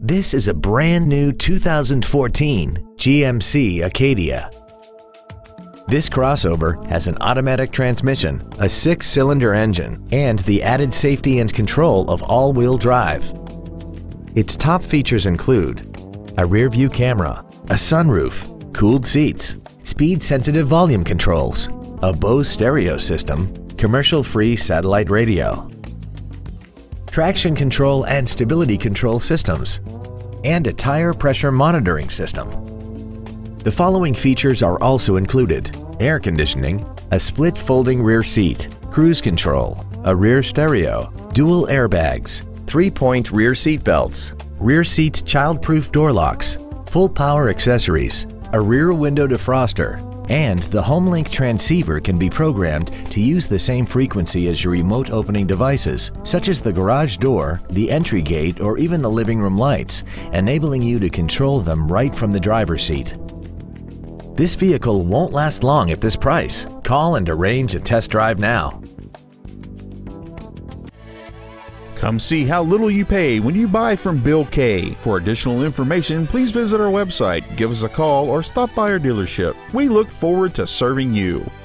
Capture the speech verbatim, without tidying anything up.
This is a brand new two thousand fourteen G M C Acadia. This crossover has an automatic transmission, a six-cylinder engine, and the added safety and control of all-wheel drive. Its top features include a rear-view camera, a sunroof, cooled seats, speed-sensitive volume controls, a Bose stereo system, commercial-free satellite radio, traction control and stability control systems, and a tire pressure monitoring system. The following features are also included: air conditioning, a split folding rear seat, cruise control, a rear stereo, dual airbags, three-point rear seat belts, rear seat child-proof door locks, full power accessories, a rear window defroster, and the HomeLink transceiver can be programmed to use the same frequency as your remote opening devices, such as the garage door, the entry gate, or even the living room lights, enabling you to control them right from the driver's seat. This vehicle won't last long at this price. Call and arrange a test drive now. Come see how little you pay when you buy from Bill K. For additional information, please visit our website, give us a call, or stop by our dealership. We look forward to serving you.